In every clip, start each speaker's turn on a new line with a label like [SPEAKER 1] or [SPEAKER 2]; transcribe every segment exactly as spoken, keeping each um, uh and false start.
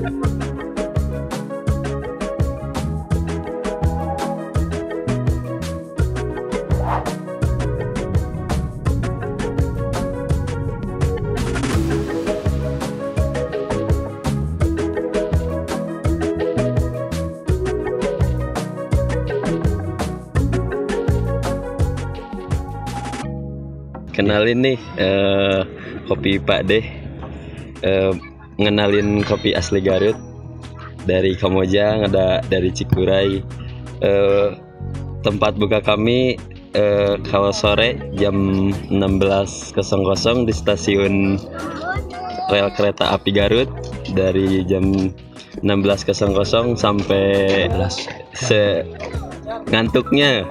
[SPEAKER 1] Kenalin nih eh, kopi Pak D, eh, ngenalin kopi asli Garut dari Kamojang, ada dari Cikuray. Eh, tempat buka kami eh, kalau sore jam enam belas di stasiun rel kereta api Garut, dari jam enam belas sampai se ngantuknya.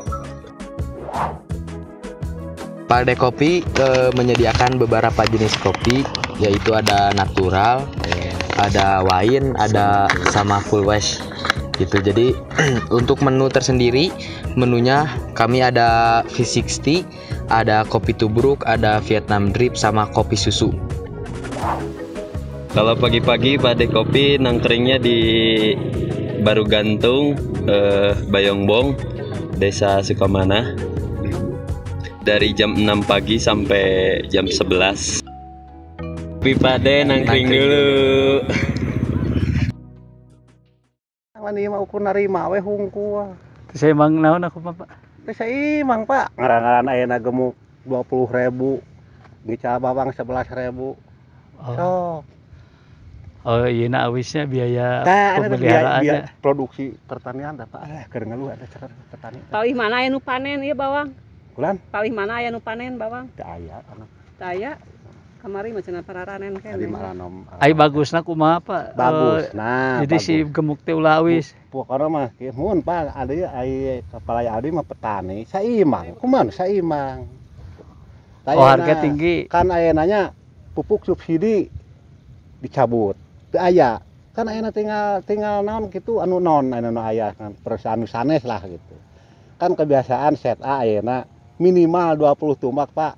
[SPEAKER 2] Pak D Kopi e, menyediakan beberapa jenis kopi, yaitu ada natural, ada wine, ada sama full wash gitu. Jadi untuk menu tersendiri, menunya kami ada V enam puluh, ada kopi tubruk, ada Vietnam drip, sama kopi susu.
[SPEAKER 1] Kalau pagi-pagi Pak D Kopi nangkringnya di Baru Gantung, eh, Bayongbong, Desa Sukamana, dari jam enam pagi sampai jam sebelas. Kopi Pak D nangkring dulu.
[SPEAKER 3] Mani mau ku narima we hungku.
[SPEAKER 4] Saya emang naon aku Pak.
[SPEAKER 3] Teh saya imang Pak. Ngaran-ngaran ayeuna gemuk dua puluh ribu. Ngica bawang sebelas ribu.
[SPEAKER 4] Oh.
[SPEAKER 3] Sok.
[SPEAKER 4] Oh iya, nah awisnya biaya
[SPEAKER 3] Tah,
[SPEAKER 4] pemeliharaannya.
[SPEAKER 3] biaya produksi pertanian dah Pak. Eh, keur ngeluh ada cara petani.
[SPEAKER 5] Palih mana aya nu panen ieu bawang?
[SPEAKER 3] Kulan?
[SPEAKER 5] Palih mana aya nu panen bawang?
[SPEAKER 3] Teu aya anak.
[SPEAKER 5] Teu aya. Kamari mah cenah pararanen
[SPEAKER 3] Tadi
[SPEAKER 5] keneh.
[SPEAKER 3] malanom.
[SPEAKER 4] Ai bagusna kumaha Pak?
[SPEAKER 3] Bagus.
[SPEAKER 4] Eh,
[SPEAKER 3] Nah,
[SPEAKER 4] jadi
[SPEAKER 3] bagus.
[SPEAKER 2] Gitu.
[SPEAKER 4] si gemuk teh ulah awis.
[SPEAKER 3] Pokoknya mah kieu mun Pak, ada ai kepala Adi mah petani, saimbang. Kumaha saimbang.
[SPEAKER 4] Oh, harga tinggi.
[SPEAKER 3] Kan ayeunanya pupuk subsidi dicabut. Teu aya. Kan ayeuna tinggal tinggal naon kitu anu non anu aya kan perusahaan anu sanes lah gitu. Kan kebiasaan set A ayeuna minimal dua puluh tumbak Pak.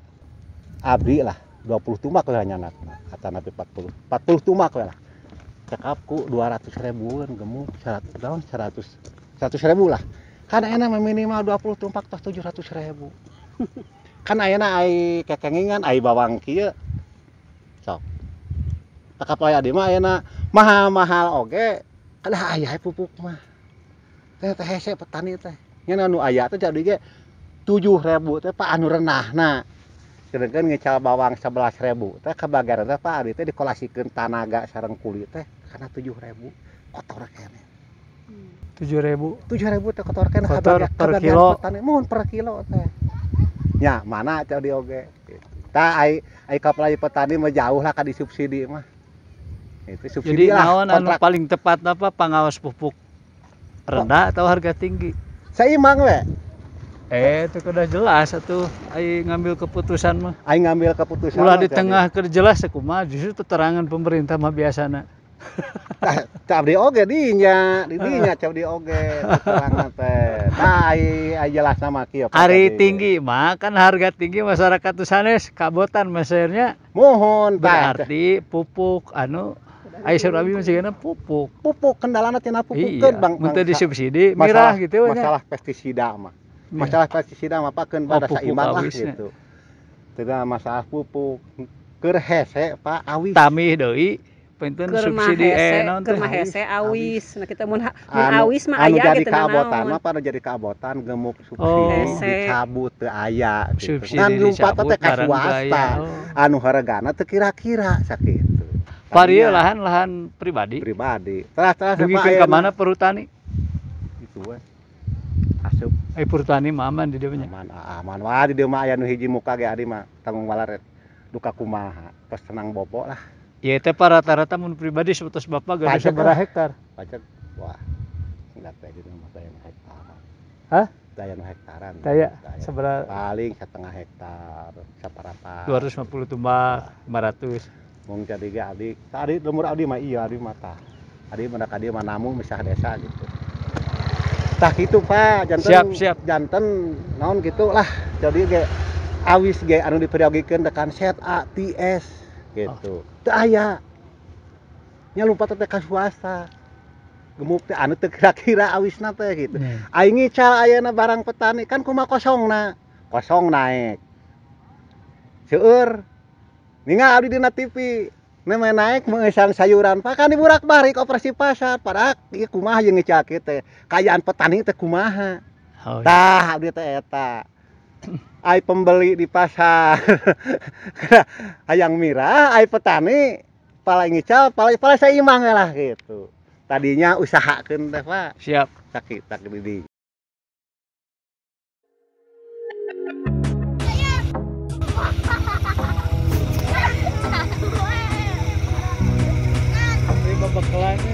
[SPEAKER 3] Abdi lah dua puluh tumbak we hanya kata nabi empat puluh. empat puluh tumbak we lah. Cekapku dua ratus ribuan gemuk seratus daun seratus seratus ribu lah. Kan ayeuna minimal dua puluh tumbak tah tujuh ratus ribu. Kan ayeuna ai kekengingan ai bawang kieu. Sok. Takap aya di mah ayeuna mahal-mahal oge. Kada aya pupuk mah. Teh teh hese petani teh. Nya anu aya teh jadi ge tujuh ribu teh Pak anu renahna. Sedangkan ngecal bawang sebelas ribu teh kabagaran teh Pak Adi teh dikolasikeun tanaga sareng kulit teh kana tujuh ribu kotor keneh.
[SPEAKER 4] tujuh ribu.
[SPEAKER 3] tujuh ribu teh kotor keneh
[SPEAKER 4] Kotor per kilo.
[SPEAKER 3] Petani mun per kilo teh. Nya mana cau di oge. Tah ai ai kapelai petani mah jauh lah ka disubsidi mah. Itu subsidi
[SPEAKER 4] Jadi
[SPEAKER 3] lah.
[SPEAKER 4] naon anu
[SPEAKER 3] kontrak.
[SPEAKER 4] paling tepat apa pangawas pupuk rendah atau harga tinggi?
[SPEAKER 3] Saimbang we.
[SPEAKER 4] Eh, itu udah jelas atuh ai ngambil keputusan mah.
[SPEAKER 3] Ai ngambil keputusan.
[SPEAKER 4] Ulah
[SPEAKER 3] mah
[SPEAKER 4] di
[SPEAKER 3] jadi.
[SPEAKER 4] tengah keur jelas kumaha justru keterangan pemerintah mah biasana.
[SPEAKER 3] Tah cau di oge dinya, di dinya cau di oge keterangan teh. Tah ai ai jelasna mah kieu. Pak,
[SPEAKER 4] Hari
[SPEAKER 3] tadi.
[SPEAKER 4] tinggi mah kan harga tinggi masyarakat tuh sanes kabotan mesernya.
[SPEAKER 3] Mohon tah.
[SPEAKER 4] Berarti pupuk anu ai surabi mah sigana pupuk.
[SPEAKER 3] Pupuk kendalana tina pupuk
[SPEAKER 4] Iya,
[SPEAKER 3] Bang.
[SPEAKER 4] mun teu
[SPEAKER 3] Bang-
[SPEAKER 4] disubsidi
[SPEAKER 3] masalah,
[SPEAKER 4] mirah gitu nya.
[SPEAKER 3] Masalah pestisida mah. Masalah pestisida mah pakeun pada
[SPEAKER 4] pupuk
[SPEAKER 3] saimbang lah
[SPEAKER 4] awisnya.
[SPEAKER 3] gitu. Tidak masalah pupuk. Keur hese Pak awis.
[SPEAKER 4] Tamih deui punten
[SPEAKER 5] Keur mah
[SPEAKER 4] subsidi eh
[SPEAKER 5] hese,
[SPEAKER 4] naon
[SPEAKER 5] keur
[SPEAKER 4] teh.
[SPEAKER 5] mah hese awis. Nah kita mun ha- mun
[SPEAKER 3] Anu-
[SPEAKER 5] awis mah
[SPEAKER 3] anu
[SPEAKER 5] aya
[SPEAKER 3] jadi
[SPEAKER 5] gitu
[SPEAKER 3] keabotan
[SPEAKER 5] naon.
[SPEAKER 3] mah pada jadi keabotan gemuk
[SPEAKER 4] Oh.
[SPEAKER 3] subsidi
[SPEAKER 5] Hese.
[SPEAKER 3] dicabut teu aya gitu.
[SPEAKER 4] Subsidi
[SPEAKER 3] Kan lumpat
[SPEAKER 4] dicabut
[SPEAKER 3] teh ka
[SPEAKER 4] barang
[SPEAKER 3] swasta.
[SPEAKER 4] gaya. Oh.
[SPEAKER 3] Anu hargana teu kira-kira sakitu.
[SPEAKER 4] Varia
[SPEAKER 3] Tadinya
[SPEAKER 4] lahan-lahan pribadi.
[SPEAKER 3] pribadi. Telah-telah
[SPEAKER 4] Dugikeun ka mana perhutani?
[SPEAKER 3] Itu we. Asup
[SPEAKER 4] Eh perhutani mah aman di dieu nya.
[SPEAKER 3] aman aman wah di dieu mah aya nu hiji muka ge adi mah tanggung balaret duka kumaha tos tenang bobo lah
[SPEAKER 4] Ya teh para rata-rata mun pribadi sebetus bapak gak
[SPEAKER 3] Pajak
[SPEAKER 4] sabaraha
[SPEAKER 3] lah.
[SPEAKER 4] hektar.
[SPEAKER 3] pajak wah enggak teh di rumah daya nu hektaran
[SPEAKER 4] Hah?
[SPEAKER 3] daya nu hektaran
[SPEAKER 4] Daya sabaraha?
[SPEAKER 3] paling setengah hektar saparapa
[SPEAKER 4] dua ratus lima puluh tumbak, lima ratus.
[SPEAKER 3] mung jadi ge adi tadi lemur adi mah iya adi mah tah adi mah ka dieu mah namu misah desa gitu tah kitu Pak janten
[SPEAKER 4] Siap, siap.
[SPEAKER 3] janten naon gitu lah jadi ge awis ge anu diperiogekeun dekan set A T S gitu teu aya nya lompat teh ka swasta gemuk teh anu teu kira-kira awisna teh gitu
[SPEAKER 4] Nih.
[SPEAKER 3] aing ngical ayeuna barang petani kan kumaha kosongna kosong naik seueur ningal abdi dina T V nemeh naik mengesan sayuran pak kan diburak-balik operasi pasar padahal ieu kumaha jeung ngical kieu teh kayaan petani teh kumaha
[SPEAKER 4] Oh,
[SPEAKER 3] tah abdi teh eta ai pembeli di pasar hayang mirah ai petani pala ngical pala pala seimbang lah gitu tadinya usahakeun teh Pak
[SPEAKER 4] siap.
[SPEAKER 3] sakit tak di
[SPEAKER 4] Ini bapak kelanya